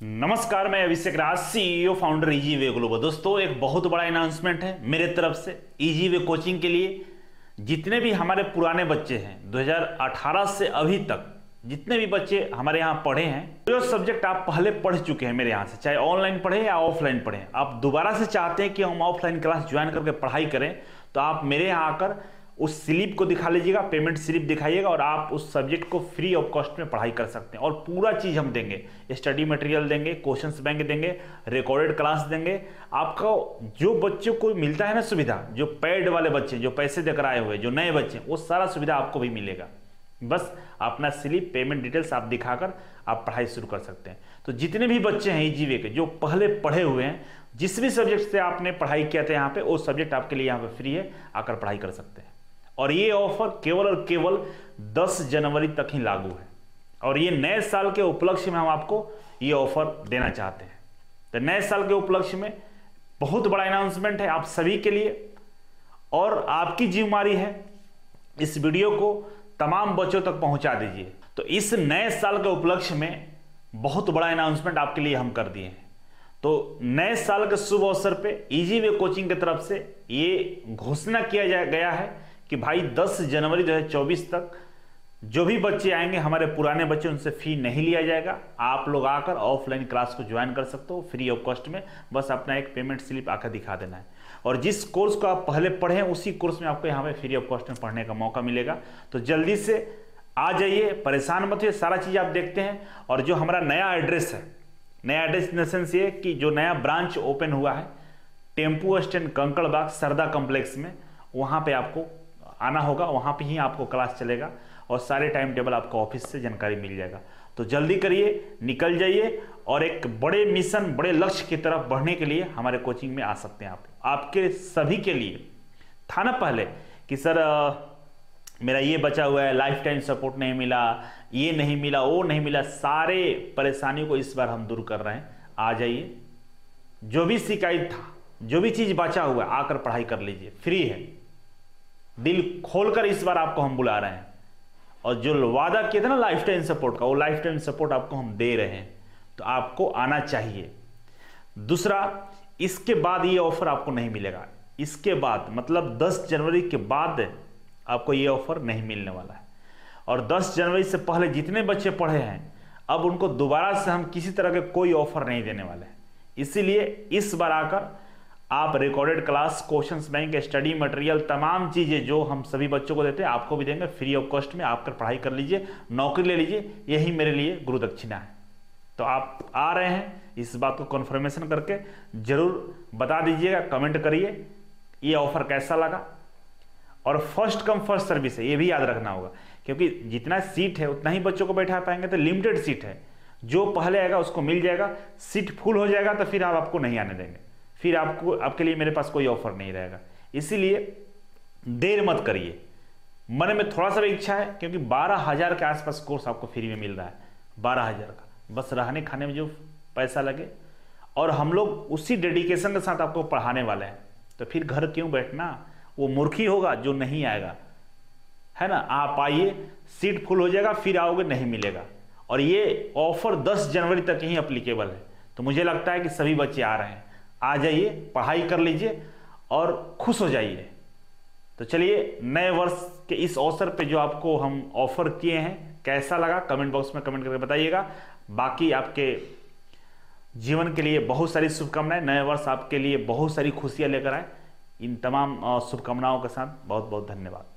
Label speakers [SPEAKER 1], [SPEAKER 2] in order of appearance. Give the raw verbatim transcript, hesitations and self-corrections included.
[SPEAKER 1] नमस्कार, मैं Abhishek Raj, CEO founder easy way global. दोस्तों, एक बहुत बड़ा अनाउंसमेंट है मेरे तरफ से इजी वे कोचिंग के लिए। जितने भी हमारे पुराने बच्चे हैं दो हज़ार अठारह से अभी तक जितने भी बच्चे हमारे यहाँ पढ़े हैं, जो सब्जेक्ट आप पहले पढ़ चुके हैं मेरे यहाँ से, चाहे ऑनलाइन पढ़े या ऑफलाइन पढ़े, आप दोबारा से चाहते हैं कि हम ऑफलाइन क्लास ज्वाइन करके पढ़ाई करें, तो आप मेरे यहाँ आकर उस स्लिप को दिखा लीजिएगा, पेमेंट स्लिप दिखाइएगा और आप उस सब्जेक्ट को फ्री ऑफ कॉस्ट में पढ़ाई कर सकते हैं। और पूरा चीज़ हम देंगे, स्टडी मटेरियल देंगे, क्वेश्चंस बैंक देंगे, रिकॉर्डेड क्लास देंगे। आपको जो बच्चों को मिलता है ना सुविधा, जो पेड वाले बच्चे, जो पैसे देकर आए हुए, जो नए बच्चे, वो सारा सुविधा आपको भी मिलेगा। बस अपना स्लिप, पेमेंट डिटेल्स आप दिखाकर आप पढ़ाई शुरू कर सकते हैं। तो जितने भी बच्चे हैं इजी वे के, जो पहले पढ़े हुए हैं, जिस भी सब्जेक्ट से आपने पढ़ाई किया था यहाँ पे, वो सब्जेक्ट आपके लिए यहाँ पे फ्री है, आकर पढ़ाई कर सकते हैं। और ये ऑफर केवल और केवल दस जनवरी तक ही लागू है, और ये नए साल के उपलक्ष्य में हम आपको ये ऑफर देना चाहते हैं। तो नए साल के उपलक्ष्य में बहुत बड़ा अनाउंसमेंट है आप सभी के लिए, और आपकी जिम्मेदारी है इस वीडियो को तमाम बच्चों तक पहुंचा दीजिए। तो इस नए साल के उपलक्ष्य में बहुत बड़ा अनाउंसमेंट आपके लिए हम कर दिए हैं। तो नए साल के शुभ अवसर पे इजी वे कोचिंग की तरफ से ये घोषणा किया जा गया है कि भाई दस जनवरी दो हज़ार चौबीस तक जो भी बच्चे आएंगे, हमारे पुराने बच्चे, उनसे फी नहीं लिया जाएगा। आप लोग आकर ऑफलाइन क्लास को ज्वाइन कर सकते हो फ्री ऑफ कॉस्ट में। बस अपना एक पेमेंट स्लिप आकर दिखा देना है, और जिस कोर्स को आप पहले पढ़े हैं उसी कोर्स में आपको यहाँ पे फ्री ऑफ कॉस्ट में पढ़ने का मौका मिलेगा। तो जल्दी से आ जाइए, परेशान मत होइए, सारा चीज़ आप देखते हैं। और जो हमारा नया एड्रेस है, नया एड्रेस इन द सेंस ये कि जो नया ब्रांच ओपन हुआ है tempo stand Kankarbagh Sarda complex में, वहाँ पे आपको आना होगा। वहाँ पे ही आपको क्लास चलेगा और सारे टाइम टेबल आपको ऑफिस से जानकारी मिल जाएगा। तो जल्दी करिए, निकल जाइए, और एक बड़े मिशन, बड़े लक्ष्य की तरफ बढ़ने के लिए हमारे कोचिंग में आ सकते हैं। आप आपके सभी के लिए था ना पहले कि सर आ, मेरा ये बचा हुआ है, लाइफ टाइम सपोर्ट नहीं मिला, ये नहीं मिला, वो नहीं मिला, सारे परेशानियों को इस बार हम दूर कर रहे हैं। आ जाइए, जो भी शिकायत था, जो भी चीज़ बचा हुआ है, आकर पढ़ाई कर लीजिए, फ्री है। दिल खोलकर इस बार आपको हम बुला रहे हैं, और जो वादा किया था ना लाइफ टाइम सपोर्ट का, वो लाइफ टाइम सपोर्ट आपको हम दे रहे हैं। तो आपको आना चाहिए। दूसरा, इसके बाद ये ऑफर आपको नहीं मिलेगा। इसके बाद मतलब दस जनवरी के बाद आपको ये ऑफर नहीं मिलने वाला है। और दस जनवरी से पहले जितने बच्चे पढ़े हैं, अब उनको दोबारा से हम किसी तरह के कोई ऑफर नहीं देने वाले हैं। इसीलिए इस बार आकर आप recorded class, questions bank, study material, तमाम चीज़ें जो हम सभी बच्चों को देते हैं आपको भी देंगे फ्री ऑफ कॉस्ट में। आपकर पढ़ाई कर लीजिए, नौकरी ले लीजिए, यही मेरे लिए गुरु दक्षिणा है। तो आप आ रहे हैं, इस बात को कन्फर्मेशन करके जरूर बता दीजिएगा, कमेंट करिए ये ऑफर कैसा लगा। और फर्स्ट कम फर्स्ट सर्विस है, ये भी याद रखना होगा, क्योंकि जितना सीट है उतना ही बच्चों को बैठा पाएंगे। तो लिमिटेड सीट है, जो पहले आएगा उसको मिल जाएगा। सीट फुल हो जाएगा तो फिर आप आपको नहीं आने देंगे, फिर आपको आपके लिए मेरे पास कोई ऑफर नहीं रहेगा। इसीलिए देर मत करिए। मन में थोड़ा सा भी इच्छा है, क्योंकि बारह हजार के आसपास कोर्स आपको फ्री में मिल रहा है। बारह हजार का बस रहने खाने में जो पैसा लगे, और हम लोग उसी डेडिकेशन के साथ आपको पढ़ाने वाले हैं। तो फिर घर क्यों बैठना, वो मूर्खी होगा जो नहीं आएगा, है ना। आप आइए, सीट फुल हो जाएगा, फिर आओगे नहीं मिलेगा। और ये ऑफर दस जनवरी तक ही अप्लीकेबल है। तो मुझे लगता है कि सभी बच्चे आ रहे हैं। आ जाइए, पढ़ाई कर लीजिए और खुश हो जाइए। तो चलिए, नए वर्ष के इस अवसर पे जो आपको हम ऑफर किए हैं, कैसा लगा कमेंट बॉक्स में कमेंट करके बताइएगा। बाकी आपके जीवन के लिए बहुत सारी शुभकामनाएं। नए वर्ष आपके लिए बहुत सारी खुशियां लेकर आए। इन तमाम शुभकामनाओं के साथ बहुत बहुत धन्यवाद।